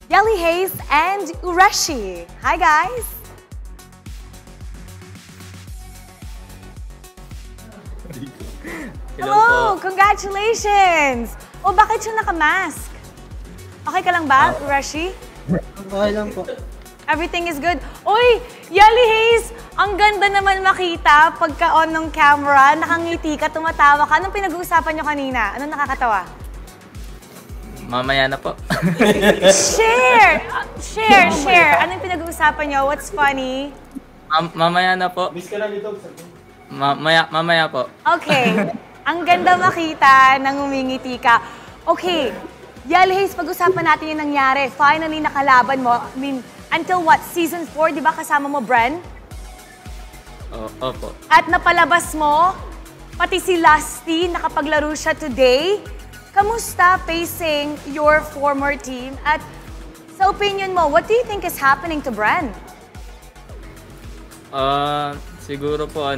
Yelly Hayes and Ureshi. Hi, guys. Hello, congratulations. O, bakit siya naka-mask? Okay ka lang ba, Ureshi? Okay lang po. Everything is good. Uy, Yelly Hayes, ang ganda naman makita pagka-on ng camera. Nakangiti ka, tumatawa ka. Anong pinag-uusapan nyo kanina? Anong nakakatawa? Mamaya na po. Share! Share! Anong pinag-uusapan nyo? What's funny? Mamaya na po. Miss ka na dito. Mamaya po. Okay. Ang ganda makita nang umingiti ka. Okay. Yelly Hayes, pag-usapan natin yung nangyari. Finally, nakalaban mo. I mean, until what? Season 4, di ba kasama mo, Bren? Opo. At napalabas mo, pati si Lusty, nakapaglaro siya today. Kamusta facing your former team? At sa opinion mo, what do you think is happening to Bren? Siguro po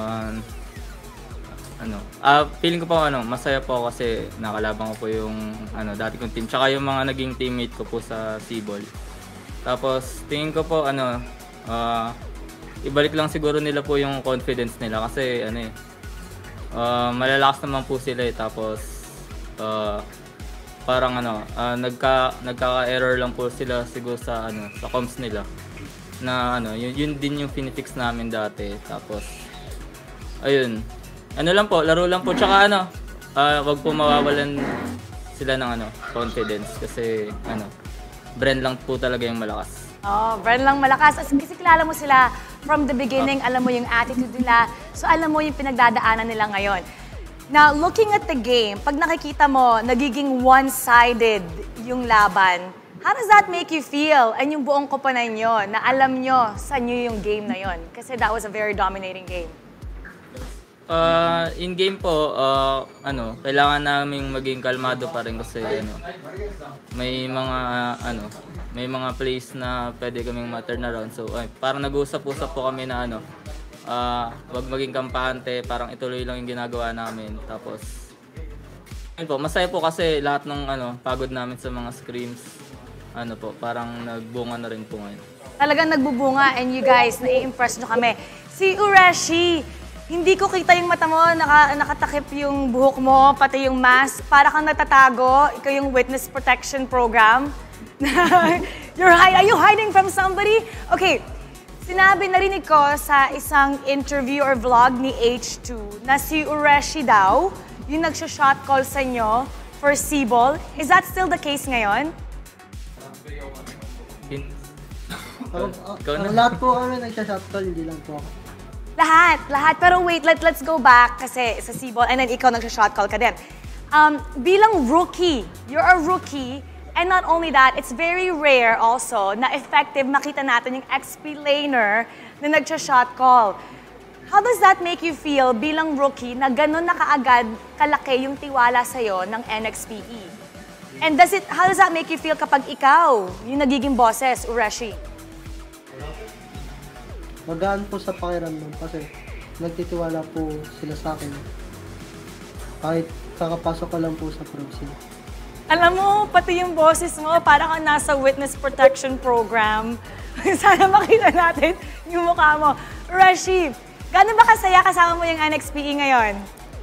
feeling ko po masaya po ako kasi nakalaban ko po yung dati kong team tsaka yung mga naging teammate ko po sa C-Ball. Tapos tingin ko po ibalik lang siguro nila po yung confidence nila kasi malalakas naman po sila tapos parang nagkaka-error lang po sila siguro sa comms nila na yun din yung finifix namin dati. Tapos ayun, lang po, laro lang po tsaka wag po mawawalan sila ng confidence kasi Bren lang po talaga yung malakas. Oh, Bren lang malakas. Kasi kilala mo sila from the beginning, alam mo yung attitude nila, so alam mo yung pinagdadaanan nila ngayon. Now, looking at the game, pag nakikita mo, nagiging one-sided yung laban, how does that make you feel? And yung buong koponan nyo, na alam nyo sa nyo yung game na yon? Kasi that was a very dominating game. In game po, kailangan naming maging kalmado pa rin kasi may mga plays na pwede kaming ma-turn around. So, parang nag-uusap-usap po kami na wag maging kampante, parang ituloy lang yung ginagawa namin. Tapos, masaya po kasi lahat ng pagod namin sa mga scrims, parang nagbunga na rin po ngayon. Talagang nagbubunga and you guys, nai-impress nyo kami. Si Ureshi, hindi ko kita yung mata mo, nakatakip yung buhok mo, pati yung mask. Para kang natatago, ikaw yung witness protection program. Are you hiding from somebody? Okay, narinig ko sa isang interview or vlog ni H2 na si Ureshi daw, yung nagsha-shot call sa inyo for C-Ball. Is that still the case ngayon? Lahat po kami nagsha-shot call, hindi lang po ako. Lahat. Pero wait, let's go back kasi sa C-Ball and then ikaw nagsha-shot call ka din. Bilang rookie, you're a rookie, and not only that, it's very rare also na effective makita natin yung XP laner na nagsha-shot call. How does that make you feel bilang rookie na ganun na kaagad kalaki yung tiwala sa'yo ng NXPE? And how does that make you feel kapag ikaw yung nagiging bosses, Ureshi? Magaan po sa pakiramdam kasi nagtitiwala po sila sa akin. Kahit kakapasok ko lang po sa proxy. Alam mo, pati yung boses mo, parang kang nasa witness protection program. Sana makita natin yung mukha mo. Ureshi, gano'n ba kasaya kasama mo yung NXPE ngayon?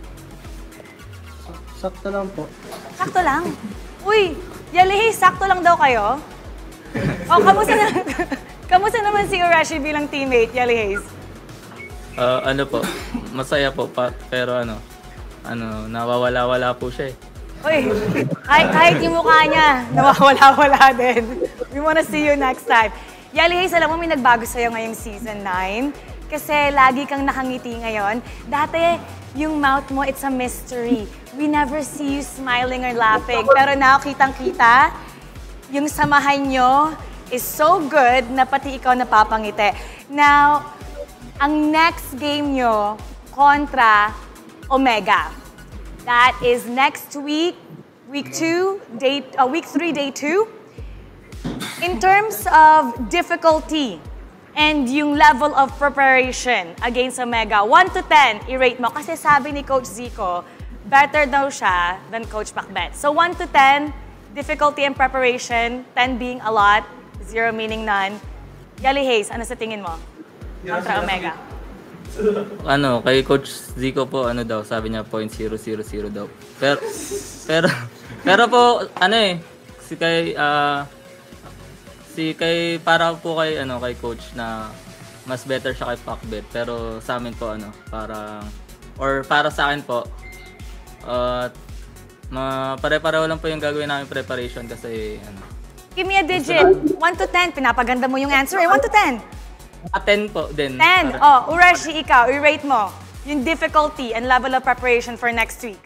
Sakto lang po. Sakto lang? Uy, Yelly, sakto lang daw kayo? O, kamusta naman si Ureshi bilang teammate, Yelly Hayes? Po, masaya po, pero nawawala-wala po siya eh. Uy, kahit yung mukha niya, nawawala-wala din. We wanna see you next time. Yelly Hayes, alam mo, may nagbago sa'yo ngayong season 9. Kasi lagi kang nakangiti ngayon. Dati, yung mouth mo, it's a mystery. We never see you smiling or laughing. Pero now, kitang-kita, yung samahan nyo is so good na pati ikaw napapangiti. Now, ang next game nyo kontra Omega. That is next week, week 3, day 2. In terms of difficulty and yung level of preparation against Omega, 1 to 10, i-rate mo. Kasi sabi ni Coach Zico, better daw siya than Coach Macbeth. So 1 to 10, difficulty and preparation, 10 being a lot, 0 meaning none. Yali Hayes, ano sa tingin mo? Contra Omega. Ano, kay Coach Zico po, ano daw, sabi niya .000 daw. Pero po, ano eh, para po kay Coach na mas better siya kay Pacbet. Pero sa amin po, para sa akin po, pare-pareho lang po yung gagawin namin preparation kasi, Give me a digit. 1 to 10. Pinapaganda mo yung answer. 1 to 10. 10 po din. 10. Oh, Urashi, ikaw, i-rate mo yung difficulty and level of preparation for next week.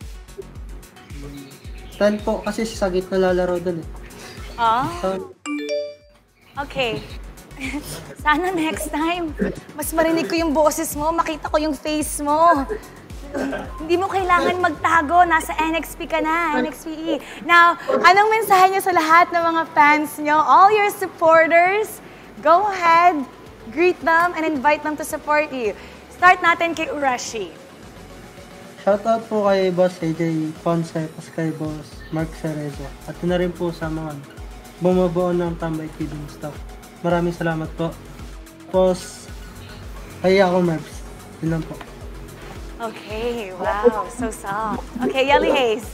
10 po, kasi sa gitna lalaro dun eh. Oh, So, okay. Sana next time, mas marinig ko yung boses mo, makita ko yung face mo. Hindi mo kailangan magtago, nasa NXP ka na, NXPE. Now, anong mensahe niyo sa lahat ng mga fans niyo, all your supporters? Go ahead, greet them and invite them to support you. Start natin kay Urashi. shoutout po kay Boss AJ Ponce, tapos kay Boss Mark Cerezo. At na rin po sa mga bumubuo ng Tambay TV staff. Maraming salamat po. Tapos, kay ako, Marbs. Yun lang po. Okay, wow, so soft. Okay, Yali Hayes.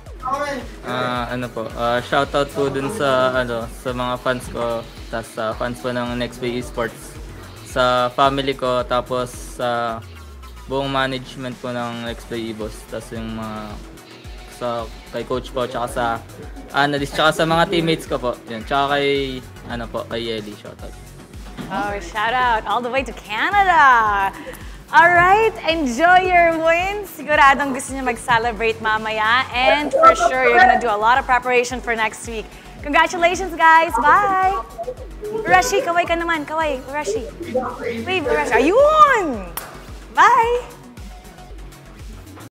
Shoutout po dun sa mga fans ko, tas sa fans po ng Next Bay Esports, sa family ko, tapos sa buong management po ng Next Bay Ebos, tas yung kay coach po, tsaka sa analyst, tsaka sa mga teammates ko po. Yan, tsaka kay Yeli, shoutout. Oh, shout out all the way to Canada. All right, enjoy your wins. Siguradong gusto niyo mag-celebrate mamaya. And for sure, you're gonna do a lot of preparation for next week. Congratulations, guys. Bye. Urashi, kaway ka naman. Kaway, Urashi. Wave, Urashi. Ayun! Bye!